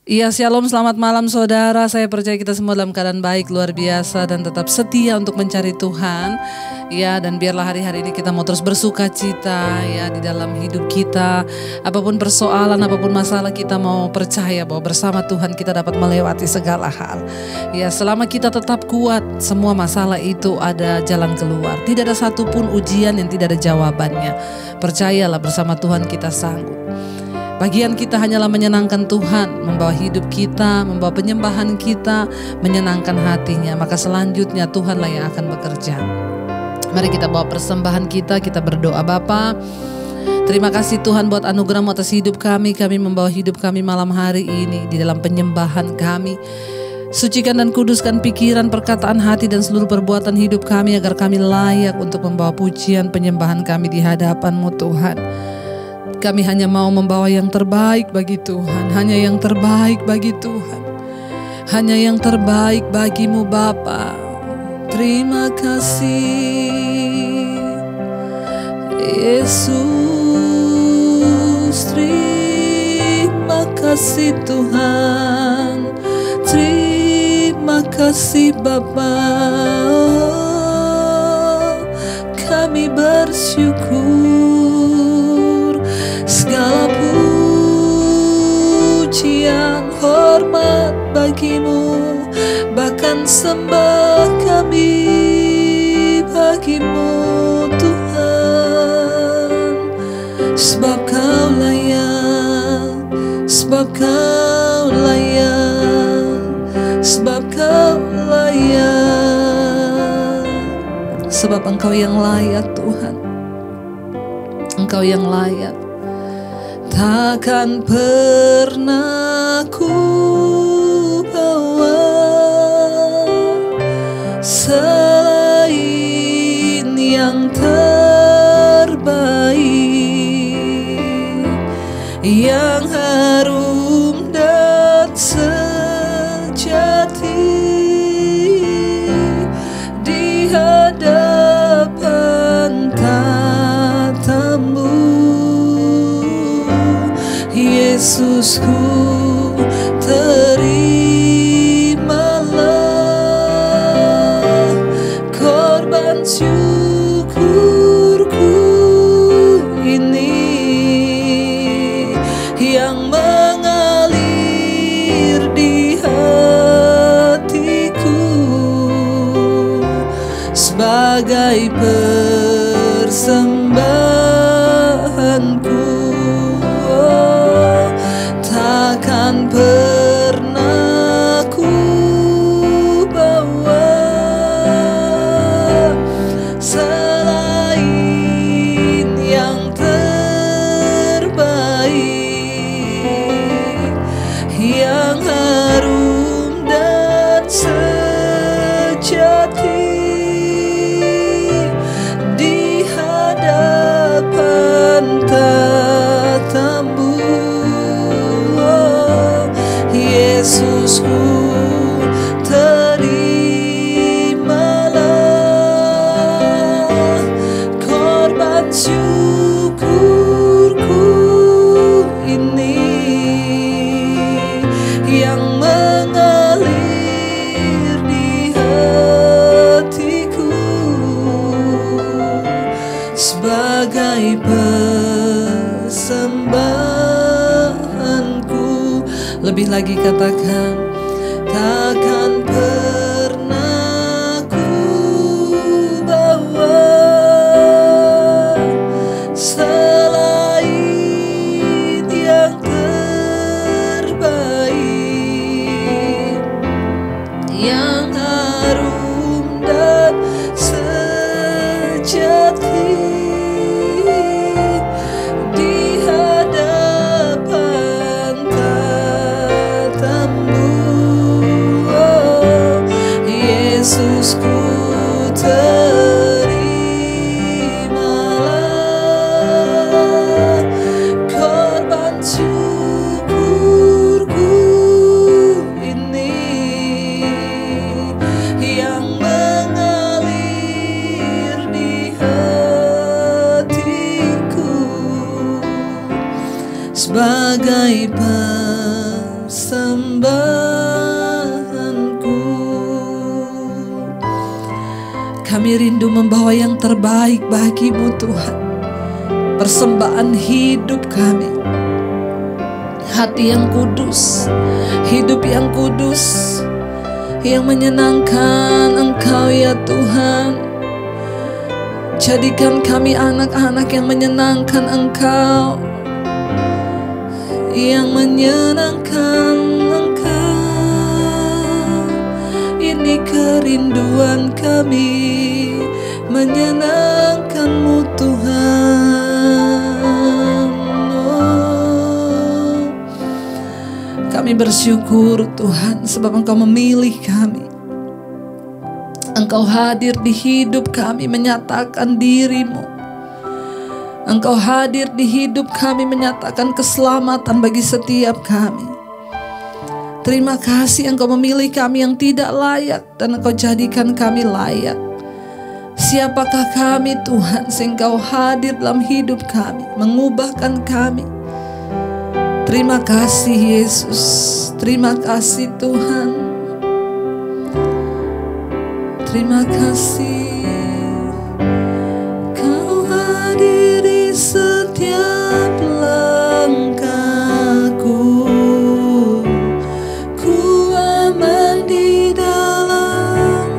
Iya, shalom, selamat malam saudara. Saya percaya kita semua dalam keadaan baik, luar biasa, dan tetap setia untuk mencari Tuhan. Ya, dan biarlah hari-hari ini kita mau terus bersuka cita ya di dalam hidup kita. Apapun persoalan, apapun masalah, kita mau percaya bahwa bersama Tuhan kita dapat melewati segala hal. Ya, selama kita tetap kuat, semua masalah itu ada jalan keluar. Tidak ada satupun ujian yang tidak ada jawabannya. Percayalah, bersama Tuhan kita sanggup. Bagian kita hanyalah menyenangkan Tuhan, membawa hidup kita, membawa penyembahan kita, menyenangkan hatinya. Maka selanjutnya Tuhanlah yang akan bekerja. Mari kita bawa persembahan kita berdoa. Bapa, terima kasih Tuhan buat anugerah-Mu atas hidup kami. Kami membawa hidup kami malam hari ini di dalam penyembahan kami. Sucikan dan kuduskan pikiran, perkataan hati dan seluruh perbuatan hidup kami agar kami layak untuk membawa pujian penyembahan kami di hadapan-Mu Tuhan. Kami hanya mau membawa yang terbaik bagi Tuhan, hanya yang terbaik bagi Tuhan, hanya yang terbaik bagi-Mu Bapa. Terima kasih Yesus, terima kasih Tuhan, terima kasih Bapa. Kami bersyukur. Segala pujian, hormat bagi-Mu, bahkan sembah kami bagi-Mu Tuhan. Sebab Kau layak, sebab Kau layak, sebab Kau layak. Sebab Engkau yang layak Tuhan, Engkau yang layak. Takkan pernah ku bawa selain yang terbaik, yang harum dan sejati di hadapan tatamu. Yesusku, terimalah korban syukurku ini yang mengalir di hatiku sebagai persembahanku. Takkan pernah ku bawa selain yang terbaik, yang harum dan sejati di hadapan tatamu. Yesusku, terimalah korban syukurku ini yang mengalir di hatiku sebagai persembahanku. Lebih lagi katakan, takkan pernah ku bawa selain yang terbaik, yang harum dan sejati di hadapan tatamu. Yesusku, terimalah korban syukurku ini yang mengalir di hatiku sebagai sembahanku. Kami rindu membawa yang terbaik bagimu Tuhan, persembahan hidup kami, hati yang kudus, hidup yang kudus, yang menyenangkan Engkau ya Tuhan. Jadikan kami anak-anak yang menyenangkan Engkau, yang menyenangkan Engkau. Ini kerinduan kami, menyenangkan-Mu Tuhan. Oh, kami bersyukur Tuhan sebab Engkau memilih kami. Engkau hadir di hidup kami menyatakan diri-Mu. Engkau hadir di hidup kami menyatakan keselamatan bagi setiap kami. Terima kasih Engkau memilih kami yang tidak layak dan Engkau jadikan kami layak. Siapakah kami Tuhan sehingga Engkau hadir dalam hidup kami, mengubahkan kami. Terima kasih Yesus, terima kasih Tuhan. Terima kasih Kau hadir di setiap langkahku. Ku aman di dalam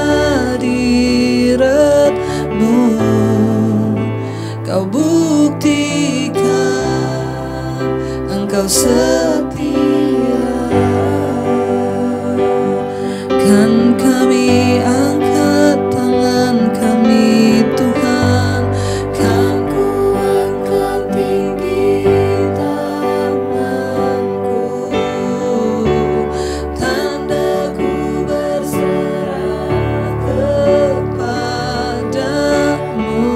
hadirat-Mu. Kau buktikan Engkau setia. Kan kami angkat tangan kami Tuhan, kan ku angkat tinggi tanganku, tandaku berserah kepadamu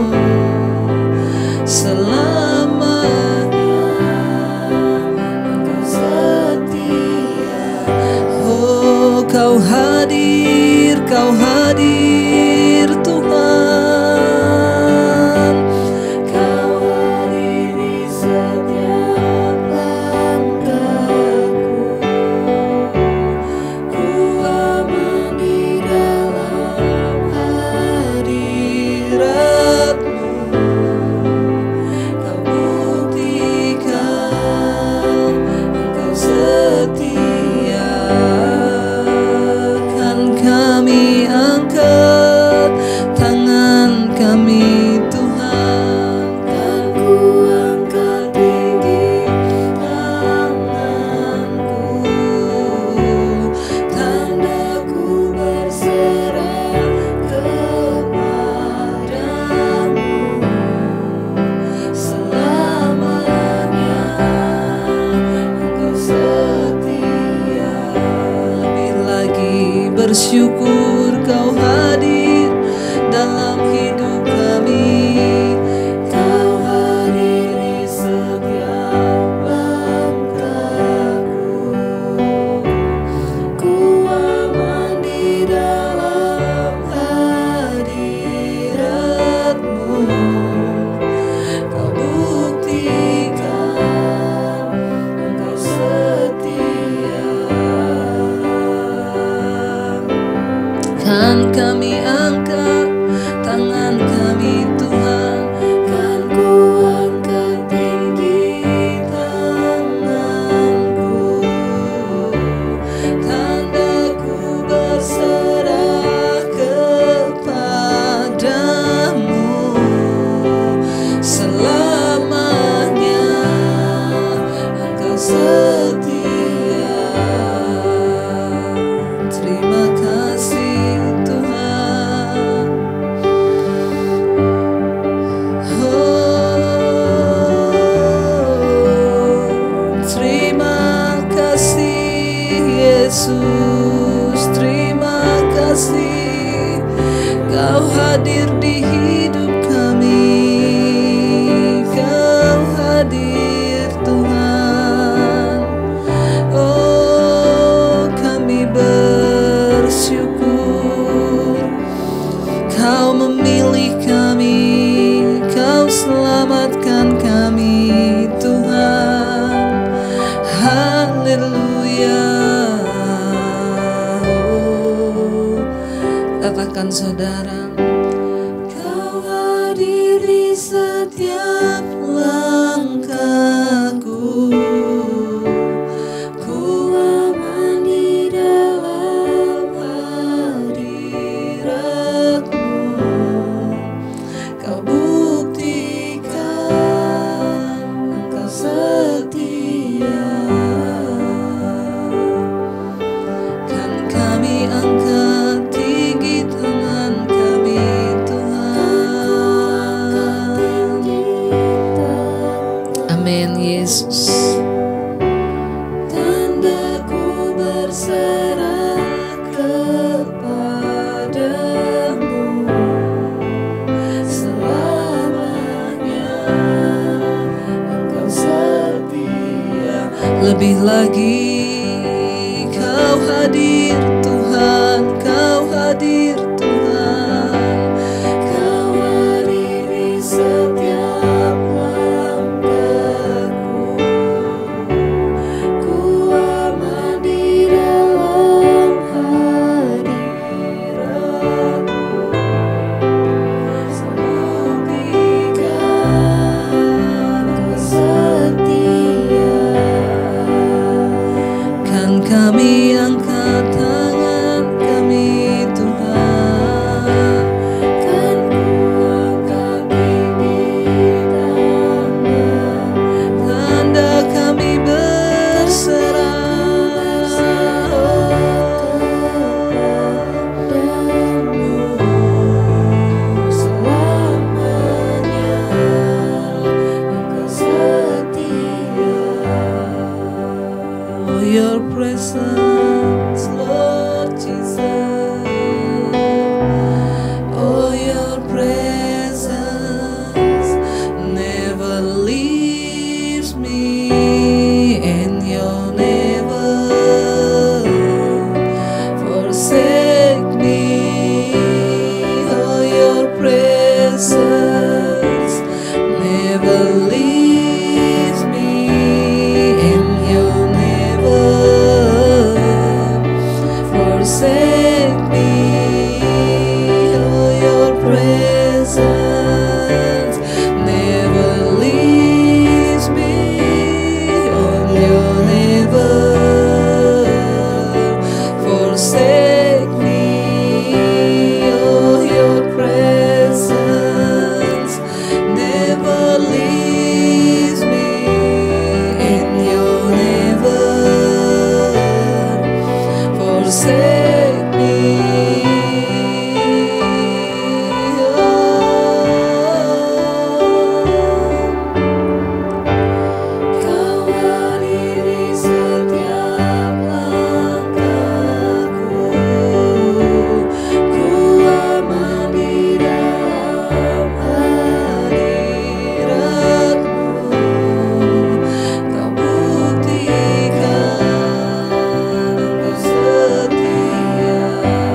selamanya. Engkau setia. Oh, Kau hadir, Kau hadir Tuhan. Kau hadir di setiap langkahku. Ku aman di dalam hadirat-Mu. Kau buktikan Engkau setia. Kami angkat tangan kami Tuhan, kan ku angkat tinggi tanganku, tandaku berserah kepadamu selamanya. Engkau setia. Lebih lagi bersyukur Kau hadir dalam hidup kami. Kau hadir di setiap langkahku. Ku aman di dalam hadirat-Mu. Kau buktikan Engkau setia. Kan kami angkat tangan kami Tuhan, kan ku angkat tinggi tanganku, tandaku berserah kepadamu selamanya. Engkau setia. Terima kasih Tuhan. Oh, terima kasih Yesus, terima kasih Kau hadir di hidup kami. Kau hadir Tuhan. Oh, kami bersyukur Kau memilih kami, Kau selamatkan kami Tuhan. Haleluya. menyertakan saudara. Kau hadir di setiap langkahku, ku aman di dalam hadirat-Mu. Kau buktikan Engkau setia. Kan kami angkat tinggi tangan kami, Tuhan. Amin, Yesus. Tandaku berserah kepadamu selamanya. Engkau setia. Lebih lagi Kau hadir Tuhan, Kau hadir Tuhan. Kau hadir di setiap langkahku, ku aman di dalam hadirat-Mu. Buktikan Engkau setia. Kan kami angkat tangan kami, Tuhan. Kan ku angkat tinggi tangan, tanda kami berserah kepadamu selamanya. Engkau setia. Oh, your presence, Lord Jesus. Oh, your presence never leaves me, and you'll never forsake me. Oh, your presence never leaves me, and you'll never forsake me. Oh, your presence never leaves me, and you'll never forsake me. Oh, your presence never leaves me, and you'll never forsake me. Kau hadir di setiap langkahku, ku aman di dalam hadirat-Mu. Kau buktikan Engkau setia.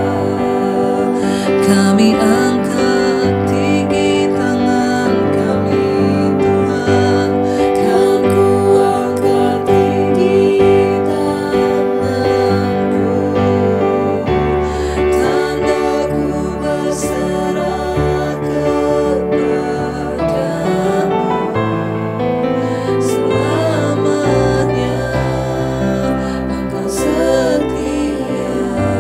Kami angkat tinggi tangan kami, Tuhan. Kan ku angkat tinggi tanganku, tandaku berserah kepadamu selamanya. Engkau setia.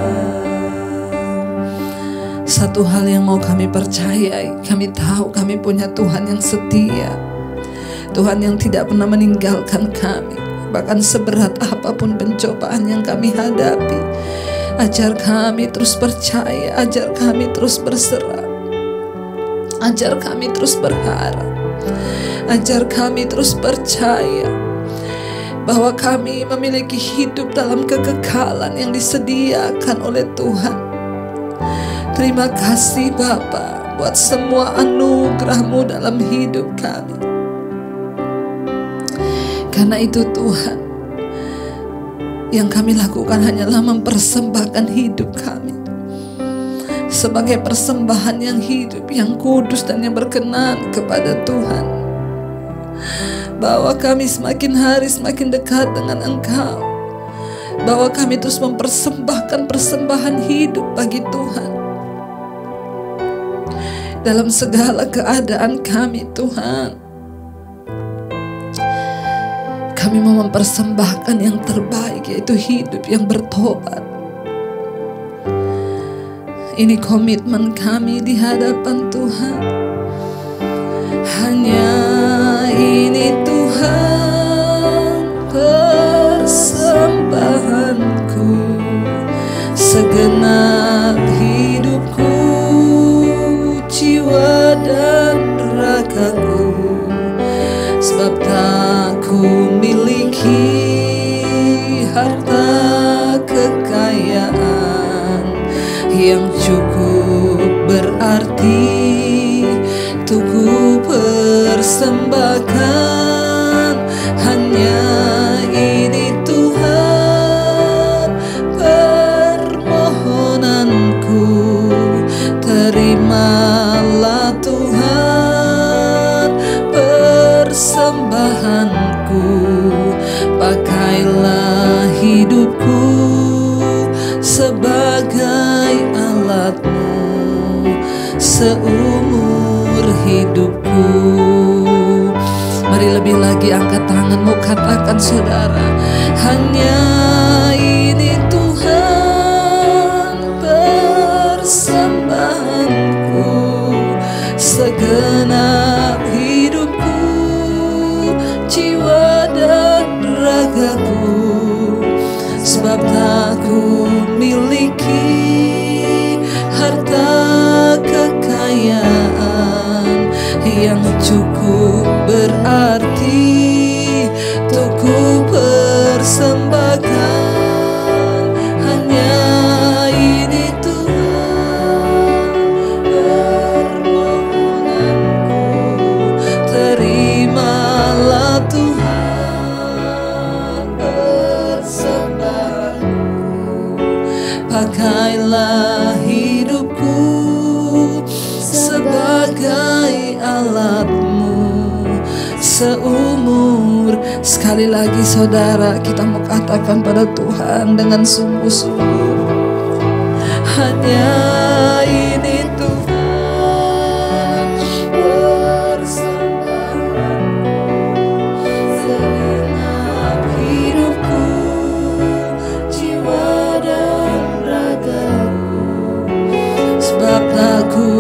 Satu hal yang mau kami percayai, kami tahu kami punya Tuhan yang setia, Tuhan yang tidak pernah meninggalkan kami. Bahkan seberat apapun pencobaan yang kami hadapi, ajar kami terus percaya, ajar kami terus berserah, ajar kami terus berharap, ajar kami terus percaya bahwa kami memiliki hidup dalam kekekalan yang disediakan oleh Tuhan. Terima kasih Bapa buat semua anugerah-Mu dalam hidup kami. Karena itu Tuhan, yang kami lakukan hanyalah mempersembahkan hidup kami sebagai persembahan yang hidup, yang kudus dan yang berkenan kepada Tuhan. Bahwa kami semakin hari semakin dekat dengan Engkau, bahwa kami terus mempersembahkan persembahan hidup bagi Tuhan. dalam segala keadaan kami Tuhan. Kami mau mempersembahkan yang terbaik, yaitu hidup yang bertobat. Ini komitmen kami di hadapan Tuhan. Hanya ini Tuhan persembahanku, segenap hidupku, jiwa dan ragaku. Sebab tak ku miliki harta kekayaan yang cukup berarti untuk ku persembahkan. Hanya ini Tuhan permohonanku, terimalah Tuhan persembahanku. Pakailah hidupku sebagai alatmu seumur hidupku. Mari lebih lagi angkat tanganmu, katakan saudara, hanya ini Tuhan persembahanku, segenap hidupku, jiwa dan ragaku. Sebab tak ku miliki harta kekayaan yang cukup berarti untuk ku persembahkan. Hanya ini Tuhan permohonanku, terimalah Tuhan persembahanku. Pakailah hidupku sebagai alatmu seumur. Sekali lagi saudara, kita mau katakan pada Tuhan dengan sungguh-sungguh, hanya ini Tuhan persembahanku, segenap hidupku, jiwa dan ragaku. Sebab tak ku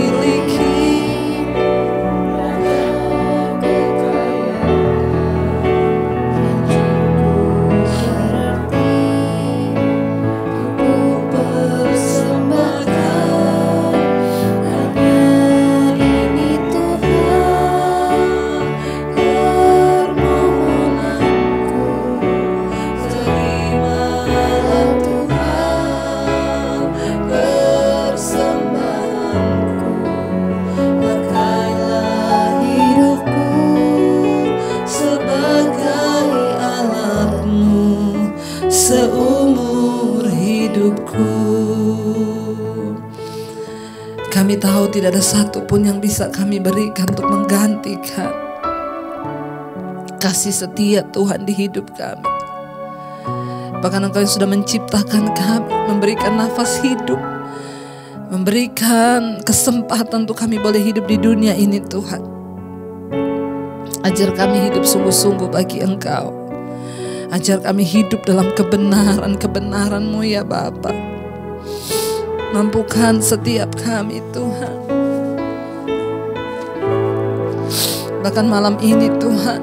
seumur hidupku. Kami tahu tidak ada satupun yang bisa kami berikan untuk menggantikan kasih setia Tuhan di hidup kami. Bahkan Engkau yang sudah menciptakan kami, memberikan nafas hidup, memberikan kesempatan untuk kami boleh hidup di dunia ini Tuhan. Ajar kami hidup sungguh-sungguh bagi Engkau. Ajar kami hidup dalam kebenaran-kebenaran-Mu ya Bapa. Mampukan setiap kami Tuhan. Bahkan malam ini Tuhan,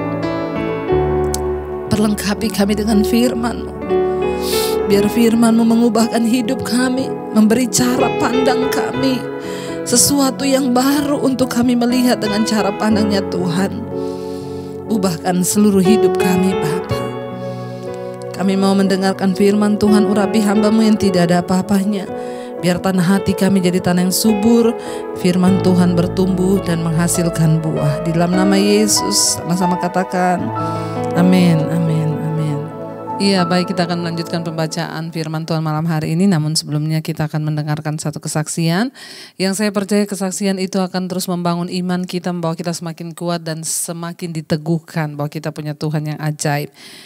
perlengkapi kami dengan firman-Mu. Biar firman-Mu mengubahkan hidup kami, memberi cara pandang kami, sesuatu yang baru untuk kami melihat dengan cara pandangnya Tuhan. Ubahkan seluruh hidup kami Bapa. Kami mau mendengarkan firman Tuhan, urapi hamba-Mu yang tidak ada apa-apanya. Biar tanah hati kami jadi tanah yang subur, firman Tuhan bertumbuh dan menghasilkan buah. Di dalam nama Yesus, sama-sama katakan, amin, amin, amin. Iya, baik, kita akan melanjutkan pembacaan firman Tuhan malam hari ini. Namun sebelumnya kita akan mendengarkan satu kesaksian, yang saya percaya kesaksian itu akan terus membangun iman kita, membawa kita semakin kuat dan semakin diteguhkan bahwa kita punya Tuhan yang ajaib.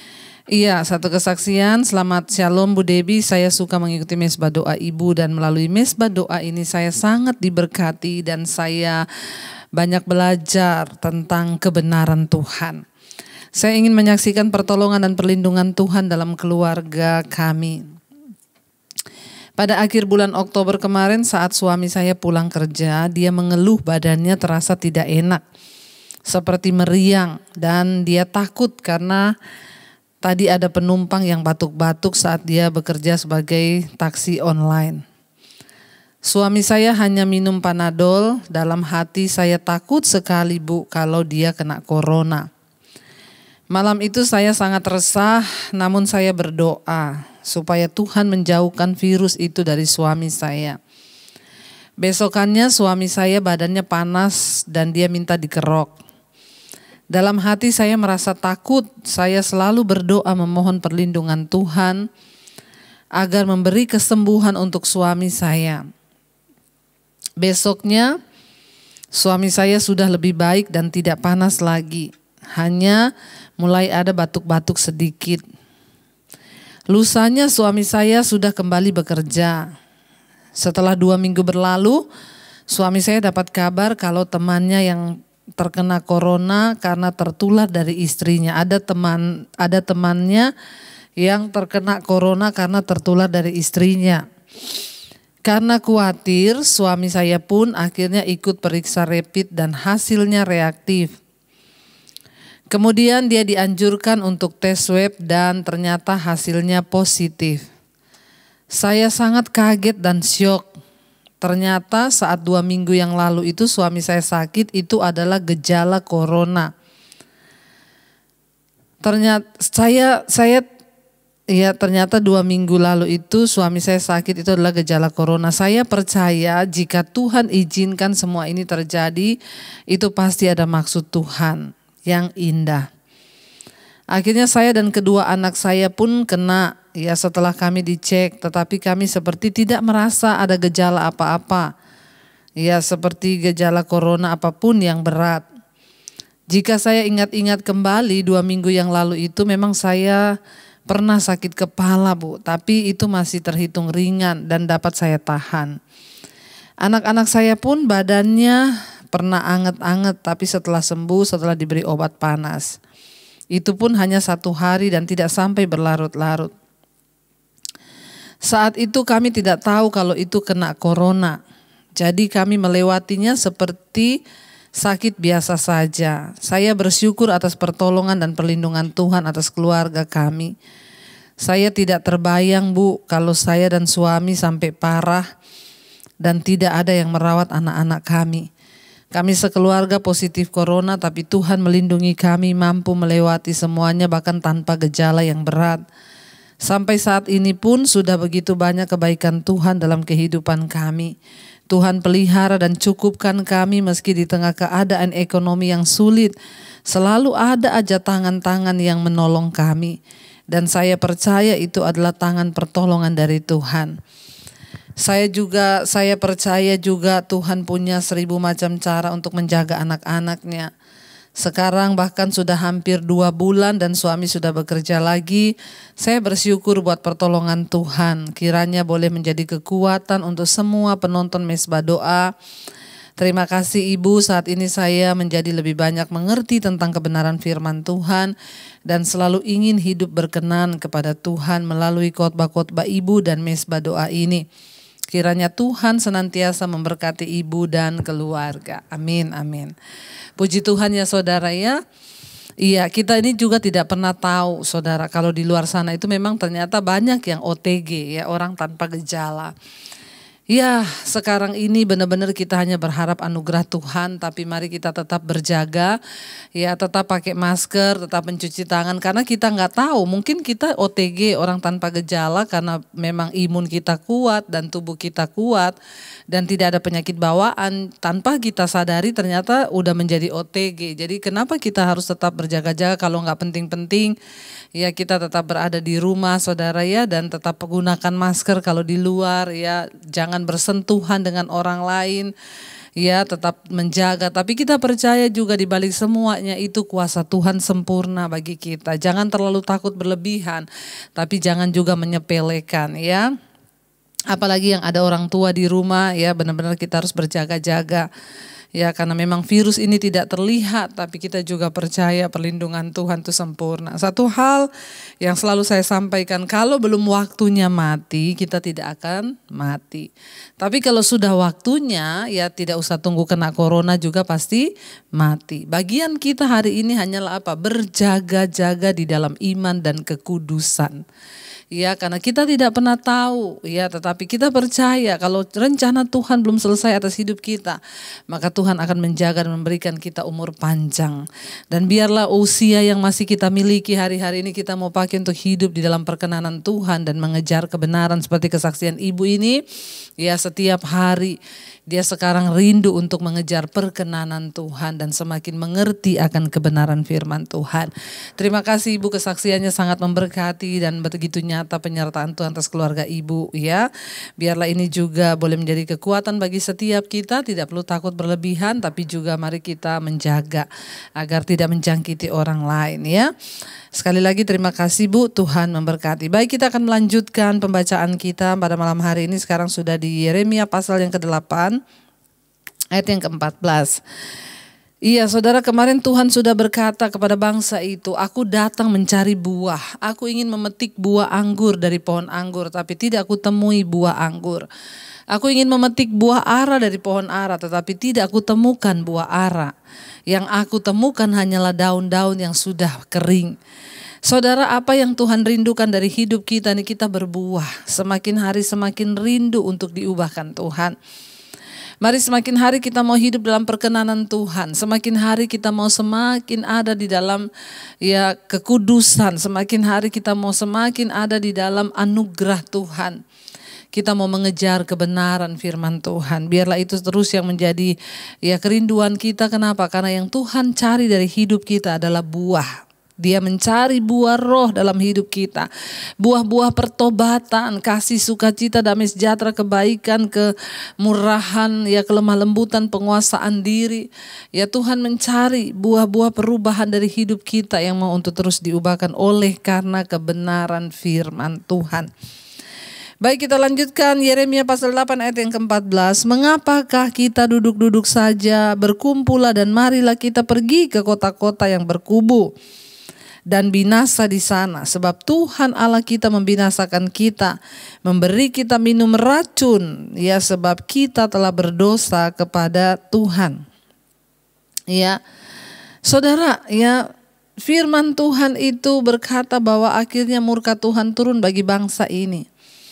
Iya, satu kesaksian. Selamat Shalom Bu Debi, saya suka mengikuti mesbah doa Ibu dan melalui mesbah doa ini saya sangat diberkati dan saya banyak belajar tentang kebenaran Tuhan. Saya ingin menyaksikan pertolongan dan perlindungan Tuhan dalam keluarga kami. Pada akhir bulan Oktober kemarin saat suami saya pulang kerja, dia mengeluh badannya terasa tidak enak, seperti meriang dan dia takut karena tadi ada penumpang yang batuk-batuk saat dia bekerja sebagai taksi online. Suami saya hanya minum Panadol, dalam hati saya takut sekali Bu kalau dia kena corona. Malam itu saya sangat resah, namun saya berdoa supaya Tuhan menjauhkan virus itu dari suami saya. Besokannya suami saya badannya panas dan dia minta dikerok. Dalam hati saya merasa takut, saya selalu berdoa memohon perlindungan Tuhan agar memberi kesembuhan untuk suami saya. Besoknya suami saya sudah lebih baik dan tidak panas lagi, hanya mulai ada batuk-batuk sedikit. Lusanya suami saya sudah kembali bekerja. Setelah 2 minggu berlalu, suami saya dapat kabar kalau temannya yang terkena corona karena tertular dari istrinya. Ada temannya yang terkena corona karena tertular dari istrinya. Karena khawatir, suami saya pun akhirnya ikut periksa rapid dan hasilnya reaktif. Kemudian dia dianjurkan untuk tes swab dan ternyata hasilnya positif. Saya sangat kaget dan syok. Ternyata saat 2 minggu yang lalu itu suami saya sakit, itu adalah gejala corona. Ternyata 2 minggu lalu itu suami saya sakit, itu adalah gejala corona. Saya percaya jika Tuhan izinkan semua ini terjadi, itu pasti ada maksud Tuhan yang indah. Akhirnya saya dan kedua anak saya pun kena, ya setelah kami dicek, tetapi kami seperti tidak merasa ada gejala apa-apa. Ya seperti gejala corona apapun yang berat. Jika saya ingat-ingat kembali 2 minggu yang lalu itu memang saya pernah sakit kepala Bu, tapi itu masih terhitung ringan dan dapat saya tahan. Anak-anak saya pun badannya pernah anget-anget, tapi setelah sembuh, setelah diberi obat panas. Itu pun hanya 1 hari dan tidak sampai berlarut-larut. Saat itu kami tidak tahu kalau itu kena corona. Jadi kami melewatinya seperti sakit biasa saja. Saya bersyukur atas pertolongan dan perlindungan Tuhan atas keluarga kami. Saya tidak terbayang Bu kalau saya dan suami sampai parah dan tidak ada yang merawat anak-anak kami. Kami sekeluarga positif corona, tapi Tuhan melindungi kami mampu melewati semuanya bahkan tanpa gejala yang berat. Sampai saat ini pun sudah begitu banyak kebaikan Tuhan dalam kehidupan kami. Tuhan pelihara dan cukupkan kami meski di tengah keadaan ekonomi yang sulit. Selalu ada aja tangan-tangan yang menolong kami. Dan saya percaya itu adalah tangan pertolongan dari Tuhan. Saya percaya juga Tuhan punya 1000 macam cara untuk menjaga anak-anaknya. Sekarang bahkan sudah hampir 2 bulan dan suami sudah bekerja lagi. Saya bersyukur buat pertolongan Tuhan. Kiranya boleh menjadi kekuatan untuk semua penonton mesbah doa. Terima kasih Ibu, saat ini saya menjadi lebih banyak mengerti tentang kebenaran firman Tuhan dan selalu ingin hidup berkenan kepada Tuhan melalui khotbah-khotbah Ibu dan mesbah doa ini. Kiranya Tuhan senantiasa memberkati Ibu dan keluarga. Amin, amin. Puji Tuhan ya saudara ya. Iya, kita ini juga tidak pernah tahu saudara kalau di luar sana itu memang ternyata banyak yang OTG ya, orang tanpa gejala. Ya, sekarang ini benar-benar kita hanya berharap anugerah Tuhan, tapi mari kita tetap berjaga, ya tetap pakai masker, tetap mencuci tangan, karena kita nggak tahu, mungkin kita OTG orang tanpa gejala karena memang imun kita kuat dan tubuh kita kuat dan tidak ada penyakit bawaan, tanpa kita sadari ternyata udah menjadi OTG. Jadi kenapa kita harus tetap berjaga-jaga kalau nggak penting-penting? Ya kita tetap berada di rumah saudara ya, dan tetap menggunakan masker kalau di luar ya, jangan bersentuhan dengan orang lain. ya tetap menjaga. Tapi kita percaya juga di balik semuanya itu kuasa Tuhan sempurna bagi kita. Jangan terlalu takut berlebihan, tapi jangan juga menyepelekan ya. Apalagi yang ada orang tua di rumah ya, benar-benar kita harus berjaga-jaga. Ya, karena memang virus ini tidak terlihat, tapi kita juga percaya perlindungan Tuhan itu sempurna. Satu hal yang selalu saya sampaikan, kalau belum waktunya mati, kita tidak akan mati. Tapi kalau sudah waktunya, ya tidak usah tunggu kena corona juga pasti mati. Bagian kita hari ini hanyalah apa? Berjaga-jaga di dalam iman dan kekudusan. Ya, karena kita tidak pernah tahu, ya, tetapi kita percaya kalau rencana Tuhan belum selesai atas hidup kita, maka Tuhan akan menjaga dan memberikan kita umur panjang. Dan biarlah usia yang masih kita miliki hari-hari ini kita mau pakai untuk hidup di dalam perkenanan Tuhan dan mengejar kebenaran seperti kesaksian ibu ini. Ya, setiap hari dia sekarang rindu untuk mengejar perkenanan Tuhan dan semakin mengerti akan kebenaran firman Tuhan. Terima kasih ibu, kesaksiannya sangat memberkati dan begitu nyata penyertaan Tuhan atas keluarga ibu ya. Biarlah ini juga boleh menjadi kekuatan bagi setiap kita, tidak perlu takut berlebihan, tapi juga mari kita menjaga agar tidak menjangkiti orang lain ya. Sekali lagi terima kasih Bu, Tuhan memberkati. Baik, kita akan melanjutkan pembacaan kita pada malam hari ini. Sekarang sudah di Yeremia pasal yang ke-8 ayat yang ke-14. Iya saudara, kemarin Tuhan sudah berkata kepada bangsa itu, aku datang mencari buah. Aku ingin memetik buah anggur dari pohon anggur, tapi tidak aku temui buah anggur. Aku ingin memetik buah ara dari pohon ara, tetapi tidak aku temukan buah ara. Yang aku temukan hanyalah daun-daun yang sudah kering. Saudara, apa yang Tuhan rindukan dari hidup kita ini, kita berbuah. Semakin hari semakin rindu untuk diubahkan Tuhan. Mari semakin hari kita mau hidup dalam perkenanan Tuhan. Semakin hari kita mau semakin ada di dalam ya kekudusan. Semakin hari kita mau semakin ada di dalam anugerah Tuhan. Kita mau mengejar kebenaran firman Tuhan. Biarlah itu terus yang menjadi ya kerinduan kita. Kenapa? Karena yang Tuhan cari dari hidup kita adalah buah. Dia mencari buah roh dalam hidup kita. Buah-buah pertobatan, kasih, sukacita, damai sejahtera, kebaikan, kemurahan, ya kelemah lembutan, penguasaan diri. Ya Tuhan mencari buah-buah perubahan dari hidup kita yang mau untuk terus diubahkan oleh karena kebenaran firman Tuhan. Baik, kita lanjutkan Yeremia pasal 8 ayat yang ke-14. Mengapakah kita duduk-duduk saja, berkumpullah dan marilah kita pergi ke kota-kota yang berkubu dan binasa di sana, sebab Tuhan Allah kita membinasakan kita, memberi kita minum racun, ya sebab kita telah berdosa kepada Tuhan. Ya, saudara, ya firman Tuhan itu berkata bahwa akhirnya murka Tuhan turun bagi bangsa ini.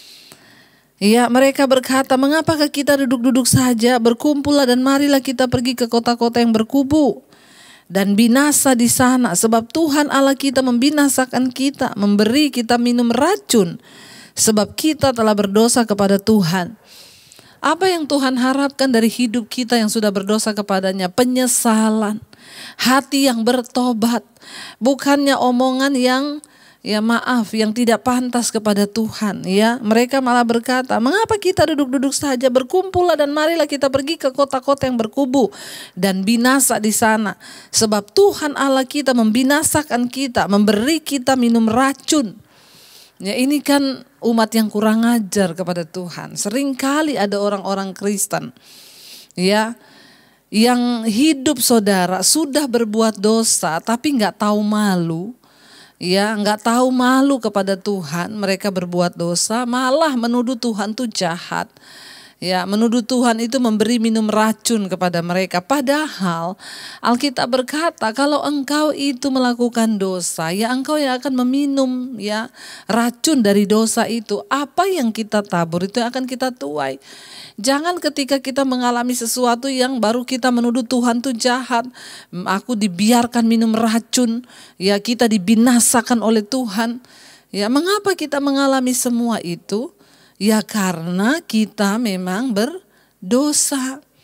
Ya, mereka berkata, mengapakah kita duduk-duduk saja, berkumpullah dan marilah kita pergi ke kota-kota yang berkubu dan binasa di sana, sebab Tuhan Allah kita membinasakan kita, memberi kita minum racun, sebab kita telah berdosa kepada Tuhan. Apa yang Tuhan harapkan dari hidup kita yang sudah berdosa kepadanya? Penyesalan, hati yang bertobat, bukannya omongan yang ya maaf, yang tidak pantas kepada Tuhan. Ya, mereka malah berkata, mengapa kita duduk-duduk saja, berkumpullah dan marilah kita pergi ke kota-kota yang berkubu dan binasa di sana, sebab Tuhan Allah kita membinasakan kita, memberi kita minum racun. Ya, ini kan umat yang kurang ajar kepada Tuhan. Seringkali ada orang-orang Kristen ya yang hidup saudara sudah berbuat dosa tapi nggak tahu malu. Ya, nggak tahu malu kepada Tuhan, mereka berbuat dosa, malah menuduh Tuhan itu jahat. Ya, menuduh Tuhan itu memberi minum racun kepada mereka. Padahal Alkitab berkata kalau engkau itu melakukan dosa, ya engkau yang akan meminum ya racun dari dosa itu. Apa yang kita tabur itu akan kita tuai. Jangan ketika kita mengalami sesuatu yang baru kita menuduh Tuhan itu jahat. Aku dibiarkan minum racun, ya kita dibinasakan oleh Tuhan. Ya, mengapa kita mengalami semua itu? Ya karena kita memang berdosa.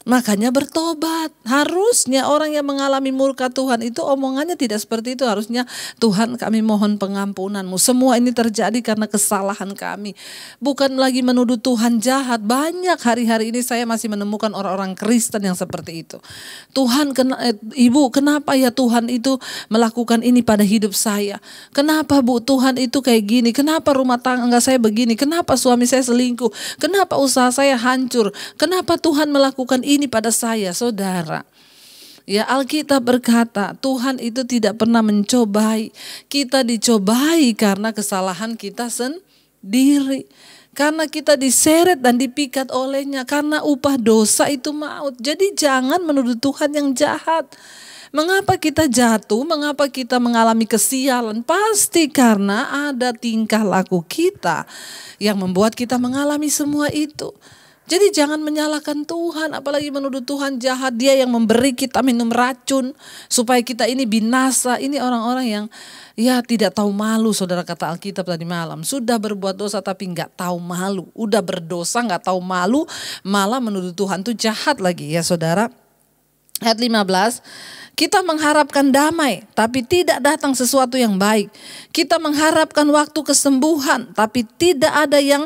Makanya bertobat. Harusnya orang yang mengalami murka Tuhan itu omongannya tidak seperti itu. Harusnya, Tuhan kami mohon pengampunan-Mu. Semua ini terjadi karena kesalahan kami. Bukan lagi menuduh Tuhan jahat. Banyak hari-hari ini saya masih menemukan orang-orang Kristen yang seperti itu. Tuhan, Ibu, kenapa ya Tuhan itu melakukan ini pada hidup saya? Kenapa Bu Tuhan itu kayak gini? Kenapa rumah tangga saya begini? Kenapa suami saya selingkuh? Kenapa usaha saya hancur? Kenapa Tuhan melakukan ini pada saya, saudara? Ya, Alkitab berkata Tuhan itu tidak pernah mencobai. Kita dicobai karena kesalahan kita sendiri. Karena kita diseret dan dipikat olehnya. Karena upah dosa itu maut. Jadi jangan menuduh Tuhan yang jahat. Mengapa kita jatuh? Mengapa kita mengalami kesialan? Pasti karena ada tingkah laku kita yang membuat kita mengalami semua itu. Jadi jangan menyalahkan Tuhan, apalagi menuduh Tuhan jahat. Dia yang memberi kita minum racun supaya kita ini binasa. Ini orang-orang yang tidak tahu malu, saudara, kata Alkitab tadi malam. Sudah berbuat dosa tapi nggak tahu malu. Udah berdosa nggak tahu malu, malah menuduh Tuhan itu jahat lagi ya, saudara. Ayat 15, kita mengharapkan damai tapi tidak datang sesuatu yang baik. Kita mengharapkan waktu kesembuhan tapi tidak ada yang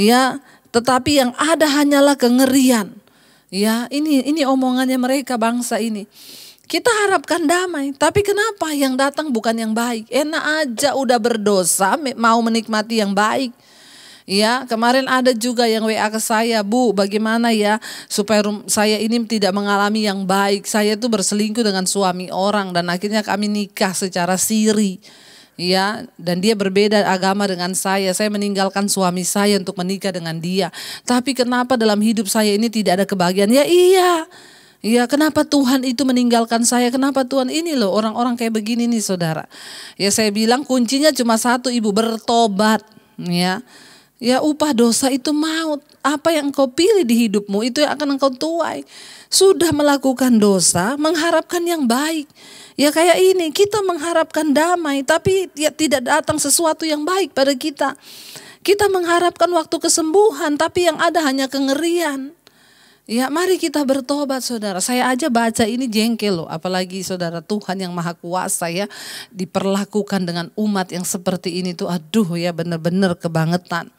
tetapi yang ada hanyalah kengerian. Ya, ini omongannya mereka, bangsa ini. Kita harapkan damai, tapi kenapa yang datang bukan yang baik? Enak aja udah berdosa mau menikmati yang baik. Ya, kemarin ada juga yang WA ke saya, Bu, bagaimana ya supaya saya ini tidak mengalami yang baik. Saya tuh berselingkuh dengan suami orang dan akhirnya kami nikah secara siri. Ya, dan dia berbeda agama dengan saya. Saya meninggalkan suami saya untuk menikah dengan dia. Tapi kenapa dalam hidup saya ini tidak ada kebahagiaan? Ya iya. Ya, kenapa Tuhan itu meninggalkan saya? Kenapa Tuhan ini loh orang-orang kayak begini nih, saudara? Ya, saya bilang kuncinya cuma satu, Ibu, bertobat. Ya. Ya, upah dosa itu maut. Apa yang engkau pilih di hidupmu itu yang akan engkau tuai. Sudah melakukan dosa, mengharapkan yang baik. Ya kayak ini, kita mengharapkan damai tapi ya tidak datang sesuatu yang baik pada kita. Kita mengharapkan waktu kesembuhan tapi yang ada hanya kengerian. Ya, mari kita bertobat, saudara. Saya aja baca ini jengkel loh, apalagi saudara, Tuhan yang Maha Kuasa ya diperlakukan dengan umat yang seperti ini tuh, aduh ya, benar-benar kebangetan.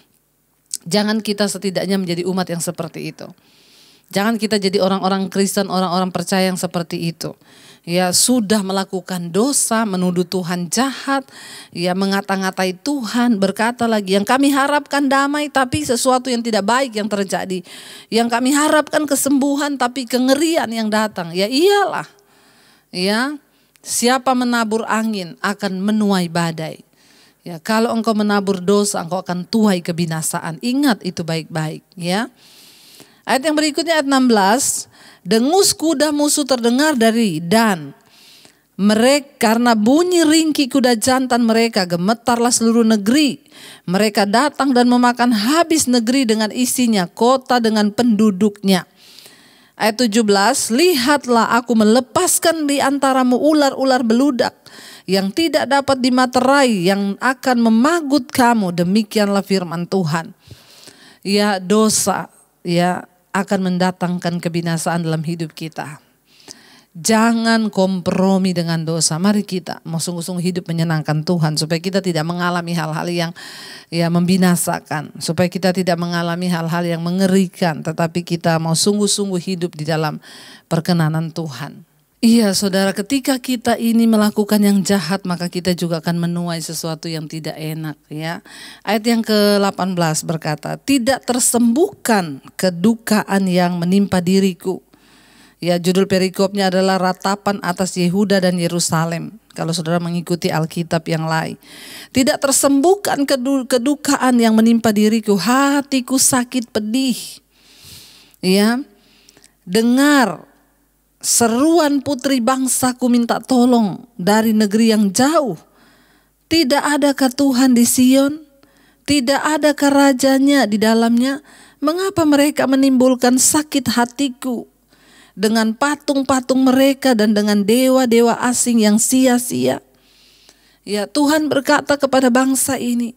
Jangan kita setidaknya menjadi umat yang seperti itu. Jangan kita jadi orang-orang Kristen, orang-orang percaya yang seperti itu. Ya, sudah melakukan dosa, menuduh Tuhan jahat, ya mengata-ngatai Tuhan, berkata lagi yang kami harapkan damai tapi sesuatu yang tidak baik yang terjadi. Yang kami harapkan kesembuhan tapi kengerian yang datang. Ya iyalah. Ya, siapa menabur angin akan menuai badai. Ya, kalau engkau menabur dosa, engkau akan tuai kebinasaan. Ingat itu baik-baik, ya. Ayat yang berikutnya ayat 16, dengus kuda musuh terdengar dari Dan. Mereka karena bunyi ringki kuda jantan mereka gemetarlah seluruh negeri. Mereka datang dan memakan habis negeri dengan isinya, kota dengan penduduknya. Ayat 17, lihatlah aku melepaskan di antaramu ular-ular beludak yang tidak dapat dimaterai, yang akan memagut kamu. Demikianlah firman Tuhan. Ya, dosa ya akan mendatangkan kebinasaan dalam hidup kita. Jangan kompromi dengan dosa. Mari kita mau sungguh-sungguh hidup menyenangkan Tuhan supaya kita tidak mengalami hal-hal yang membinasakan, supaya kita tidak mengalami hal-hal yang mengerikan, tetapi kita mau sungguh-sungguh hidup di dalam perkenanan Tuhan. Iya, saudara, ketika kita ini melakukan yang jahat, maka kita juga akan menuai sesuatu yang tidak enak, ya. Ayat yang ke-18 berkata, tidak tersembuhkan kedukaan yang menimpa diriku. Ya, judul perikopnya adalah ratapan atas Yehuda dan Yerusalem. Kalau saudara mengikuti Alkitab yang lain, tidak tersembuhkan kedukaan yang menimpa diriku, hatiku sakit pedih. Ya, dengar seruan putri bangsaku minta tolong dari negeri yang jauh. Tidak adakah Tuhan di Sion? Tidak adakah rajanya di dalamnya? Mengapa mereka menimbulkan sakit hatiku dengan patung-patung mereka dan dengan dewa-dewa asing yang sia-sia? Ya, Tuhan berkata kepada bangsa ini,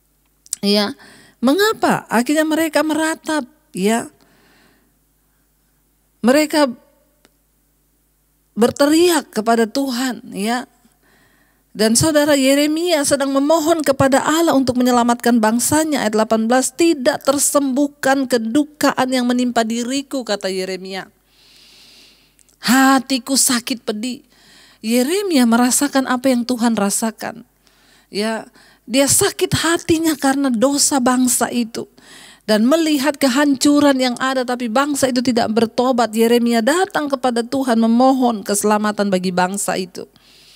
ya, mengapa akhirnya mereka meratap, ya? Mereka berteriak kepada Tuhan, ya. Dan saudara, Yeremia sedang memohon kepada Allah untuk menyelamatkan bangsanya. Ayat 18, tidak tersembuhkan kedukaan yang menimpa diriku, kata Yeremia. Hatiku sakit pedih. Yeremia merasakan apa yang Tuhan rasakan. Ya, dia sakit hatinya karena dosa bangsa itu. Dan melihat kehancuran yang ada tapi bangsa itu tidak bertobat. Yeremia datang kepada Tuhan memohon keselamatan bagi bangsa itu.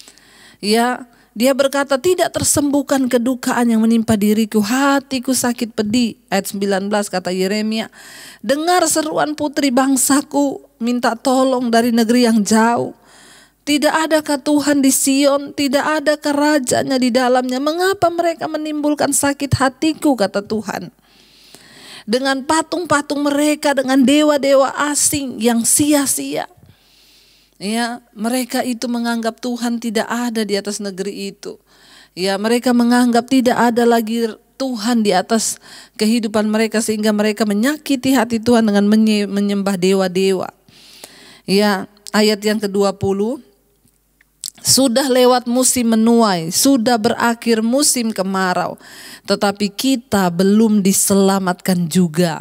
Ya, dia berkata, tidak tersembuhkan kedukaan yang menimpa diriku, hatiku sakit pedih. Ayat 19 kata Yeremia, dengar seruan putri bangsaku, minta tolong dari negeri yang jauh. Tidak adakah Tuhan di Sion, tidak adakah rajanya di dalamnya, mengapa mereka menimbulkan sakit hatiku, kata Tuhan. Dengan patung-patung mereka, dengan dewa-dewa asing yang sia-sia. Ya, mereka itu menganggap Tuhan tidak ada di atas negeri itu. Ya, mereka menganggap tidak ada lagi Tuhan di atas kehidupan mereka, sehingga mereka menyakiti hati Tuhan dengan menyembah dewa-dewa. Ya, ayat yang ke-20. Sudah lewat musim menuai, sudah berakhir musim kemarau, tetapi kita belum diselamatkan juga.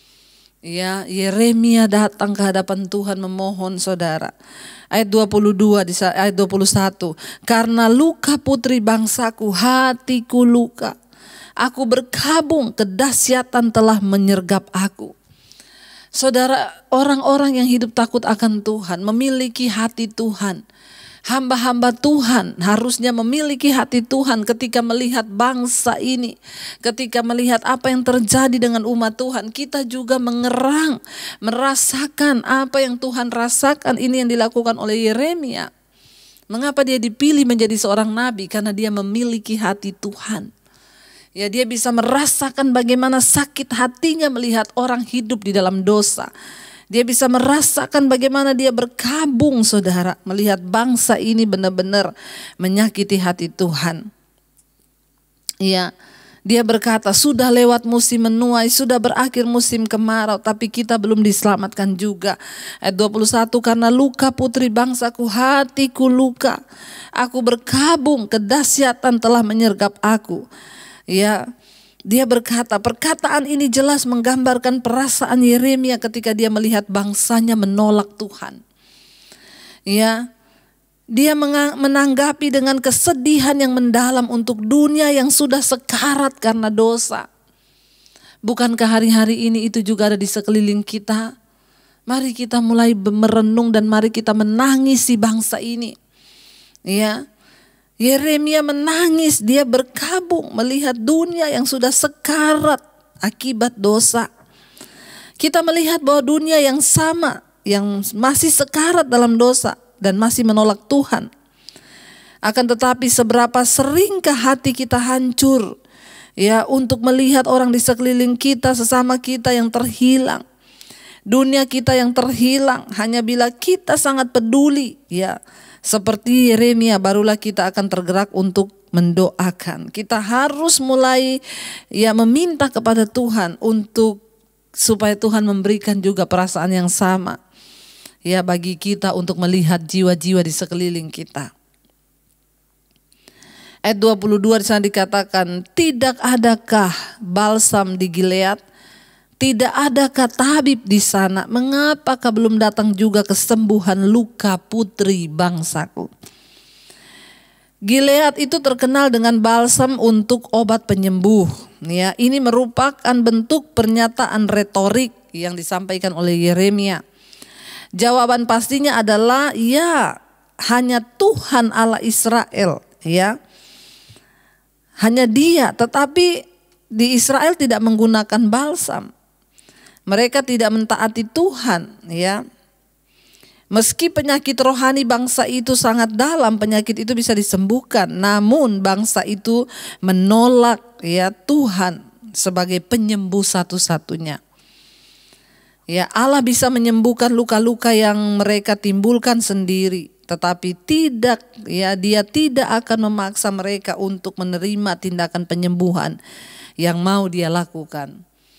Ya, Yeremia datang ke hadapan Tuhan memohon, saudara. Ayat 22 di ayat 21. Karena luka putri bangsaku, hatiku luka. Aku berkabung, kedahsyatan telah menyergap aku. Saudara, orang-orang yang hidup takut akan Tuhan memiliki hati Tuhan. Hamba-hamba Tuhan harusnya memiliki hati Tuhan ketika melihat bangsa ini. Ketika melihat apa yang terjadi dengan umat Tuhan, kita juga mengerang, merasakan apa yang Tuhan rasakan. Ini yang dilakukan oleh Yeremia. Mengapa dia dipilih menjadi seorang nabi? Karena dia memiliki hati Tuhan. Ya, dia bisa merasakan bagaimana sakit hatinya melihat orang hidup di dalam dosa. Dia bisa merasakan bagaimana dia berkabung, saudara, melihat bangsa ini benar-benar menyakiti hati Tuhan. Ya, dia berkata, sudah lewat musim menuai, sudah berakhir musim kemarau, tapi kita belum diselamatkan juga. Ayat 21, karena luka putri bangsaku, hatiku luka. Aku berkabung, kedahsyatan telah menyergap aku. Ya, dia berkata, perkataan ini jelas menggambarkan perasaan Yeremia ketika dia melihat bangsanya menolak Tuhan. Ya, dia menanggapi dengan kesedihan yang mendalam untuk dunia yang sudah sekarat karena dosa. Bukankah hari-hari ini itu juga ada di sekeliling kita? Mari kita mulai merenung dan mari kita menangisi bangsa ini. Ya. Yeremia menangis, dia berkabung melihat dunia yang sudah sekarat akibat dosa. Kita melihat bahwa dunia yang sama, yang masih sekarat dalam dosa dan masih menolak Tuhan. Akan tetapi seberapa seringkah hati kita hancur, ya, untuk melihat orang di sekeliling kita, sesama kita yang terhilang. Dunia kita yang terhilang hanya bila kita sangat peduli, ya. Seperti Yeremia, barulah kita akan tergerak untuk mendoakan. Kita harus mulai, ya, meminta kepada Tuhan untuk supaya Tuhan memberikan juga perasaan yang sama, ya, bagi kita untuk melihat jiwa-jiwa di sekeliling kita. Ayat 22 di sana dikatakan, tidak adakah balsam di Gilead? Tidak adakah tabib di sana? Mengapakah belum datang juga kesembuhan luka putri bangsaku? Gilead itu terkenal dengan balsam untuk obat penyembuh. Ya, ini merupakan bentuk pernyataan retorik yang disampaikan oleh Yeremia. Jawaban pastinya adalah ya, hanya Tuhan Allah Israel, ya. Hanya Dia, tetapi di Israel tidak menggunakan balsam. Mereka tidak mentaati Tuhan, ya. Meski penyakit rohani bangsa itu sangat dalam, penyakit itu bisa disembuhkan, namun bangsa itu menolak, ya, Tuhan sebagai penyembuh satu-satunya. Ya, Allah bisa menyembuhkan luka-luka yang mereka timbulkan sendiri, tetapi tidak, ya, Dia tidak akan memaksa mereka untuk menerima tindakan penyembuhan yang mau Dia lakukan.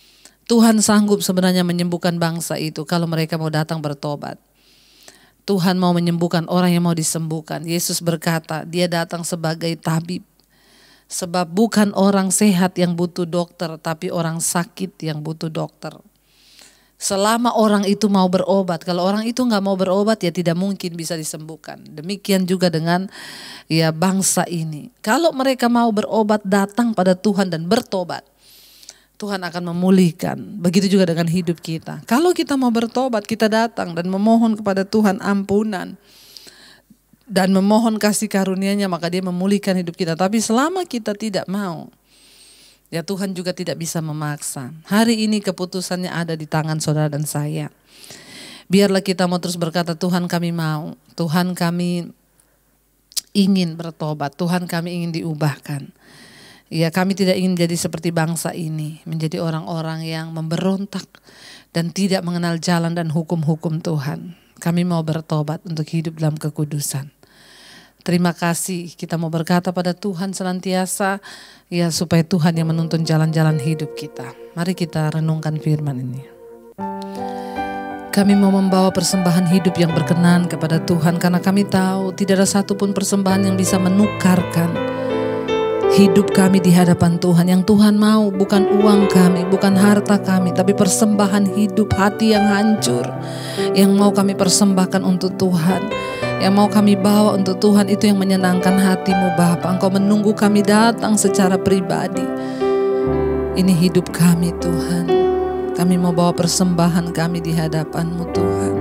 Tuhan sanggup sebenarnya menyembuhkan bangsa itu kalau mereka mau datang bertobat. Tuhan mau menyembuhkan orang yang mau disembuhkan. Yesus berkata, dia datang sebagai tabib. Sebab bukan orang sehat yang butuh dokter, tapi orang sakit yang butuh dokter. Selama orang itu mau berobat, kalau orang itu nggak mau berobat ya tidak mungkin bisa disembuhkan. Demikian juga dengan ya bangsa ini. Kalau mereka mau berobat, datang pada Tuhan dan bertobat, Tuhan akan memulihkan. Begitu juga dengan hidup kita. Kalau kita mau bertobat, kita datang dan memohon kepada Tuhan ampunan dan memohon kasih karunia-Nya, maka Dia memulihkan hidup kita. Tapi selama kita tidak mau, ya Tuhan juga tidak bisa memaksa. Hari ini keputusannya ada di tangan saudara dan saya. Biarlah kita mau terus berkata, Tuhan kami mau, Tuhan kami ingin bertobat, Tuhan kami ingin diubahkan. Ya, kami tidak ingin jadi seperti bangsa ini, menjadi orang-orang yang memberontak dan tidak mengenal jalan dan hukum-hukum Tuhan. Kami mau bertobat untuk hidup dalam kekudusan. Terima kasih, kita mau berkata pada Tuhan senantiasa, ya supaya Tuhan yang menuntun jalan-jalan hidup kita. Mari kita renungkan firman ini. Kami mau membawa persembahan hidup yang berkenan kepada Tuhan, karena kami tahu tidak ada satupun persembahan yang bisa menukarkan hidup kami di hadapan Tuhan. Yang Tuhan mau bukan uang kami, bukan harta kami, tapi persembahan hidup, hati yang hancur, yang mau kami persembahkan untuk Tuhan, yang mau kami bawa untuk Tuhan. Itu yang menyenangkan hati-Mu Bapa. Engkau menunggu kami datang secara pribadi. Ini hidup kami Tuhan. Kami mau bawa persembahan kami di hadapan-Mu Tuhan.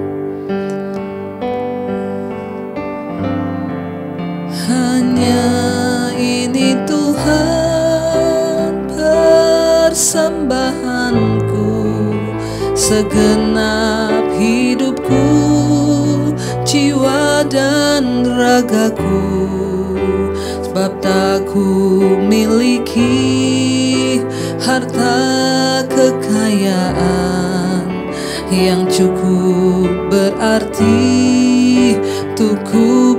Hanya ini Tuhan persembahanku, segenap hidupku, jiwa dan ragaku. Sebab tak ku miliki harta kekayaan yang cukup berarti untuk ku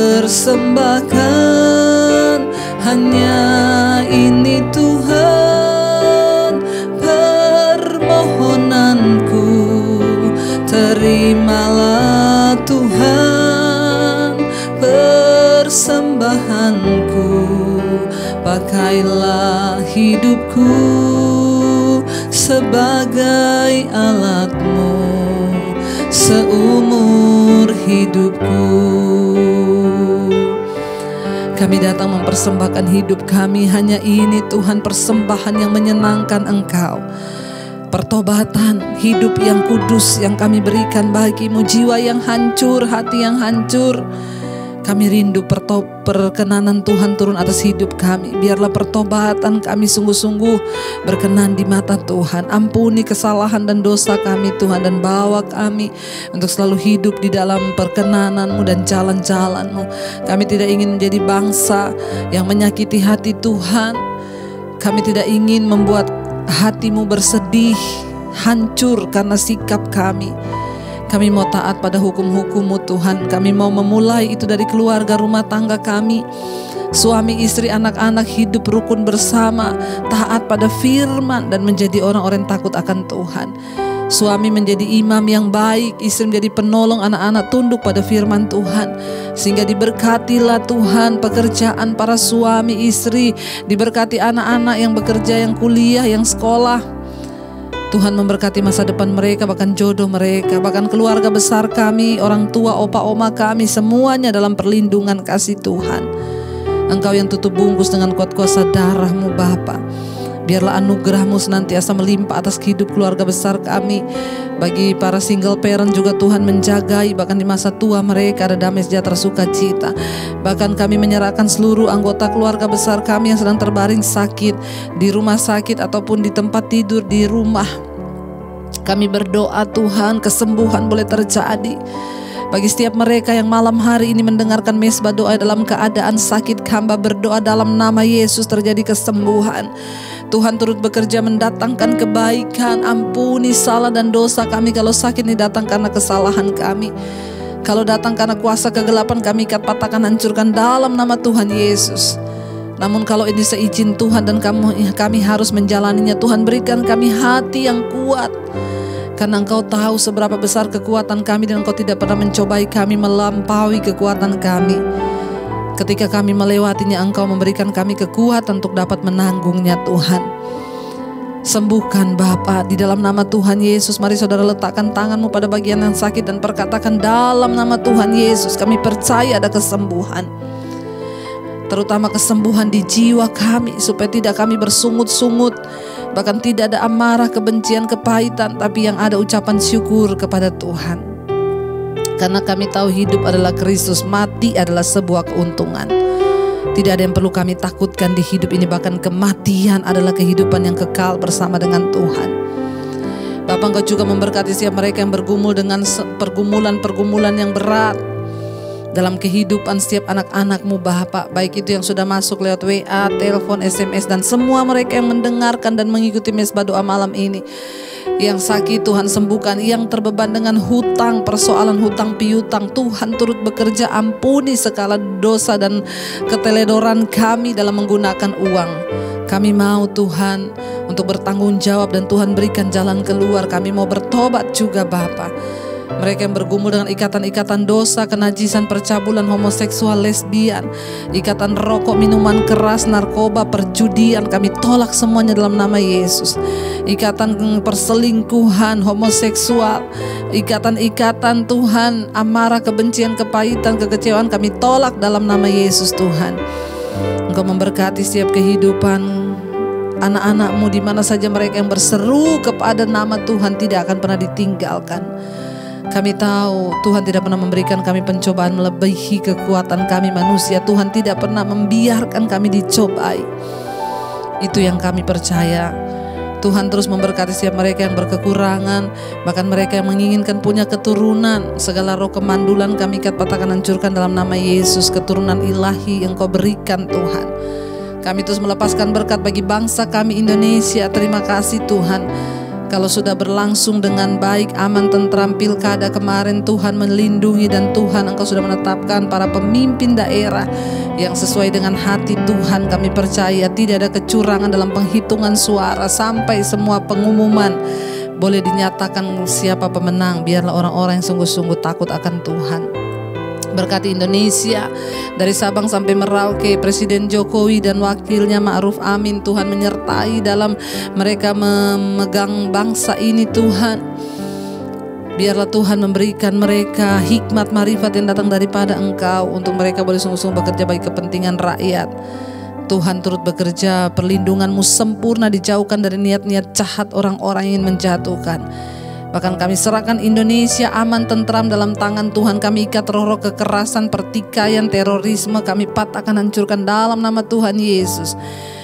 persembahkan. Hanya ini Tuhan permohonanku, terimalah Tuhan persembahanku. Pakailah hidupku sebagai alat-Mu seumur hidupku. Kami datang mempersembahkan hidup kami. Hanya ini Tuhan persembahan yang menyenangkan Engkau. Pertobatan, hidup yang kudus yang kami berikan bagi-Mu. Jiwa yang hancur, hati yang hancur. Kami rindu perkenanan Tuhan turun atas hidup kami. Biarlah pertobatan kami sungguh-sungguh berkenan di mata Tuhan. Ampuni kesalahan dan dosa kami Tuhan, dan bawa kami untuk selalu hidup di dalam perkenanan-Mu dan jalan-jalan-Mu. Kami tidak ingin menjadi bangsa yang menyakiti hati Tuhan. Kami tidak ingin membuat hati-Mu bersedih, hancur karena sikap kami. Kami mau taat pada hukum-hukum-Mu Tuhan. Kami mau memulai itu dari keluarga rumah tangga kami. Suami, istri, anak-anak hidup rukun bersama, taat pada firman dan menjadi orang-orang yang takut akan Tuhan. Suami menjadi imam yang baik, istri menjadi penolong, anak-anak tunduk pada firman Tuhan. Sehingga diberkatilah Tuhan pekerjaan para suami istri, diberkati anak-anak yang bekerja, yang kuliah, yang sekolah. Tuhan memberkati masa depan mereka, bahkan jodoh mereka, bahkan keluarga besar kami, orang tua, opa, oma kami, semuanya dalam perlindungan kasih Tuhan. Engkau yang tutup bungkus dengan kuat kuasa darah-Mu Bapa. Biarlah anugerah-Mu senantiasa melimpah atas hidup keluarga besar kami. Bagi para single parent juga Tuhan menjagai, bahkan di masa tua mereka ada damai sejahtera sukacita. Bahkan kami menyerahkan seluruh anggota keluarga besar kami yang sedang terbaring sakit di rumah sakit ataupun di tempat tidur di rumah. Kami berdoa Tuhan kesembuhan boleh terjadi. Bagi setiap mereka yang malam hari ini mendengarkan mesbah doa dalam keadaan sakit, hamba berdoa dalam nama Yesus terjadi kesembuhan. Tuhan turut bekerja mendatangkan kebaikan. Ampuni salah dan dosa kami. Kalau sakit ini datang karena kesalahan kami, kalau datang karena kuasa kegelapan, kami ikat, patahkan, hancurkan dalam nama Tuhan Yesus. Namun kalau ini seizin Tuhan dan kami harus menjalaninya, Tuhan berikan kami hati yang kuat. Karena Engkau tahu seberapa besar kekuatan kami dan Engkau tidak pernah mencobai kami melampaui kekuatan kami. Ketika kami melewatinya, Engkau memberikan kami kekuatan untuk dapat menanggungnya Tuhan. Sembuhkan Bapa di dalam nama Tuhan Yesus. Mari saudara letakkan tanganmu pada bagian yang sakit dan perkatakan, dalam nama Tuhan Yesus kami percaya ada kesembuhan. Terutama kesembuhan di jiwa kami, supaya tidak kami bersungut-sungut, bahkan tidak ada amarah, kebencian, kepahitan, tapi yang ada ucapan syukur kepada Tuhan. Karena kami tahu hidup adalah Kristus, mati adalah sebuah keuntungan. Tidak ada yang perlu kami takutkan di hidup ini, bahkan kematian adalah kehidupan yang kekal bersama dengan Tuhan. Bapa, Engkau juga memberkati setiap mereka yang bergumul dengan pergumulan-pergumulan yang berat dalam kehidupan setiap anak-anak-Mu Bapa, baik itu yang sudah masuk lewat WA, telepon, SMS, dan semua mereka yang mendengarkan dan mengikuti mesbah doa malam ini. Yang sakit Tuhan sembuhkan, yang terbeban dengan hutang, persoalan hutang piutang, Tuhan turut bekerja, ampuni segala dosa dan keteledoran kami dalam menggunakan uang. Kami mau Tuhan untuk bertanggung jawab dan Tuhan berikan jalan keluar. Kami mau bertobat juga Bapa. Mereka yang bergumul dengan ikatan-ikatan dosa, kenajisan, percabulan, homoseksual, lesbian, ikatan rokok, minuman keras, narkoba, perjudian, kami tolak semuanya dalam nama Yesus. Ikatan perselingkuhan, homoseksual, ikatan-ikatan Tuhan, amarah, kebencian, kepahitan, kekecewaan, kami tolak dalam nama Yesus Tuhan. Engkau memberkati setiap kehidupan anak-anak-Mu di mana saja mereka yang berseru kepada nama Tuhan tidak akan pernah ditinggalkan. Kami tahu Tuhan tidak pernah memberikan kami pencobaan melebihi kekuatan kami manusia. Tuhan tidak pernah membiarkan kami dicobai. Itu yang kami percaya. Tuhan terus memberkati setiap mereka yang berkekurangan, bahkan mereka yang menginginkan punya keturunan. Segala roh kemandulan kami ikat, patahkan, hancurkan dalam nama Yesus. Keturunan ilahi yang Kau berikan Tuhan. Kami terus melepaskan berkat bagi bangsa kami Indonesia. Terima kasih Tuhan. Kalau sudah berlangsung dengan baik, aman, tentram pilkada kemarin, Tuhan melindungi dan Tuhan Engkau sudah menetapkan para pemimpin daerah yang sesuai dengan hati Tuhan. Kami percaya tidak ada kecurangan dalam penghitungan suara sampai semua pengumuman boleh dinyatakan siapa pemenang. Biarlah orang-orang yang sungguh-sungguh takut akan Tuhan. Berkati Indonesia dari Sabang sampai Merauke, Presiden Jokowi dan wakilnya Ma'ruf Amin, Tuhan menyertai dalam mereka memegang bangsa ini Tuhan. Biarlah Tuhan memberikan mereka hikmat marifat yang datang daripada Engkau untuk mereka boleh sungguh-sungguh bekerja bagi kepentingan rakyat. Tuhan turut bekerja, perlindungan-Mu sempurna, dijauhkan dari niat-niat jahat orang-orang yang ingin menjatuhkan. Bahkan kami serahkan Indonesia aman tentram dalam tangan Tuhan. Kami ikat roh-roh kekerasan, pertikaian, terorisme, kami patahkan, hancurkan dalam nama Tuhan Yesus.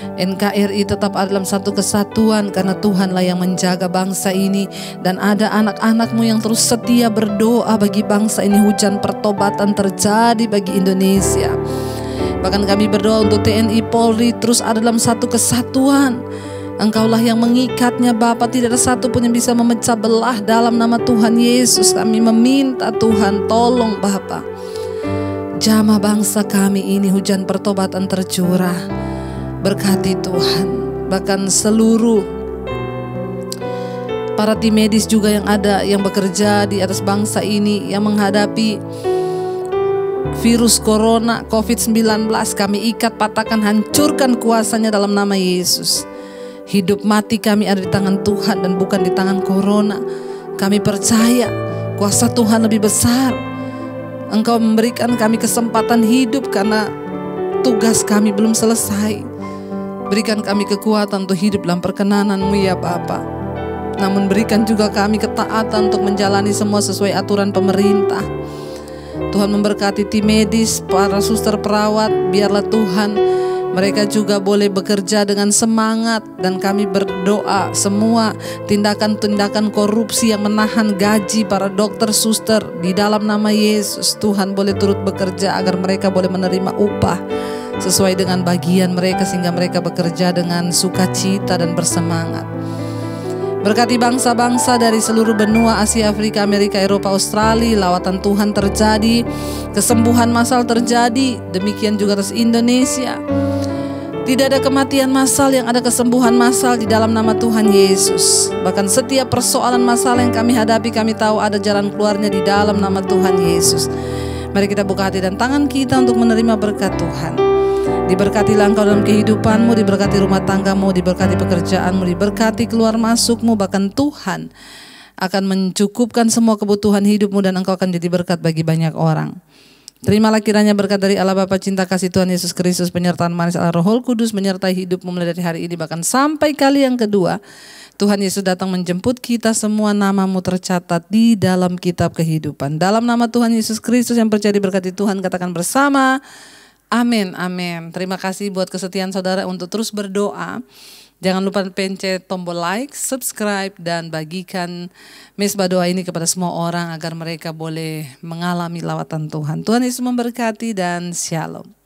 NKRI tetap ada dalam satu kesatuan karena Tuhanlah yang menjaga bangsa ini. Dan ada anak-anak-Mu yang terus setia berdoa bagi bangsa ini. Hujan pertobatan terjadi bagi Indonesia. Bahkan kami berdoa untuk TNI Polri terus ada dalam satu kesatuan. Engkaulah yang mengikatnya Bapa, tidak ada satu pun yang bisa memecah belah dalam nama Tuhan Yesus. Kami meminta Tuhan tolong Bapa, jamah bangsa kami ini, hujan pertobatan tercurah. Berkati Tuhan, bahkan seluruh para tim medis juga yang ada, yang bekerja di atas bangsa ini, yang menghadapi virus corona COVID-19, kami ikat, patahkan, hancurkan kuasanya dalam nama Yesus. Hidup mati kami ada di tangan Tuhan dan bukan di tangan corona. Kami percaya kuasa Tuhan lebih besar. Engkau memberikan kami kesempatan hidup karena tugas kami belum selesai. Berikan kami kekuatan untuk hidup dalam perkenanan-Mu ya Bapa. Namun berikan juga kami ketaatan untuk menjalani semua sesuai aturan pemerintah. Tuhan memberkati tim medis, para suster perawat. Biarlah Tuhan mereka juga boleh bekerja dengan semangat. Dan kami berdoa semua tindakan-tindakan korupsi yang menahan gaji para dokter suster, di dalam nama Yesus Tuhan boleh turut bekerja agar mereka boleh menerima upah sesuai dengan bagian mereka, sehingga mereka bekerja dengan sukacita dan bersemangat. Berkati bangsa-bangsa dari seluruh benua Asia, Afrika, Amerika, Eropa, Australia. Lawatan Tuhan terjadi, kesembuhan massal terjadi. Demikian juga atas Indonesia. Tidak ada kematian massal, yang ada kesembuhan massal di dalam nama Tuhan Yesus. Bahkan setiap persoalan masalah yang kami hadapi, kami tahu ada jalan keluarnya di dalam nama Tuhan Yesus. Mari kita buka hati dan tangan kita untuk menerima berkat Tuhan. Diberkatilah engkau dalam kehidupanmu, diberkati rumah tanggamu, diberkati pekerjaanmu, diberkati keluar masukmu. Bahkan Tuhan akan mencukupkan semua kebutuhan hidupmu dan engkau akan jadi berkat bagi banyak orang. Terimalah kiranya berkat dari Allah Bapa, cinta kasih Tuhan Yesus Kristus, penyertaan manis Allah Roh Kudus menyertai hidupmu mulai dari hari ini bahkan sampai kali yang kedua. Tuhan Yesus datang menjemput kita semua, namamu tercatat di dalam kitab kehidupan. Dalam nama Tuhan Yesus Kristus yang percaya diberkati Tuhan, katakan bersama, amin, amin. Terima kasih buat kesetiaan saudara untuk terus berdoa. Jangan lupa pencet tombol like, subscribe, dan bagikan mesbah doa ini kepada semua orang agar mereka boleh mengalami lawatan Tuhan. Tuhan Yesus memberkati dan shalom.